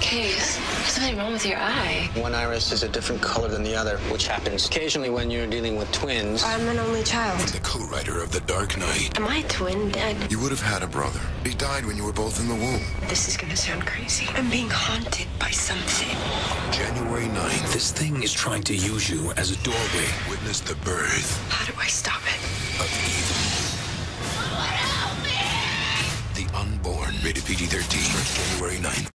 case. There's something wrong with your eye. One iris is a different color than the other, which happens occasionally when you're dealing with twins. I'm an only child. The co-writer of The Dark Knight. Am I twin dead? You would have had a brother. He died when you were both in the womb. This is gonna sound crazy. I'm being haunted by something. January 9th. This thing is trying to use you as a doorway. Witness the birth How do I stop it? of evil. The Unborn. Rated PG-13. Starts January 9th.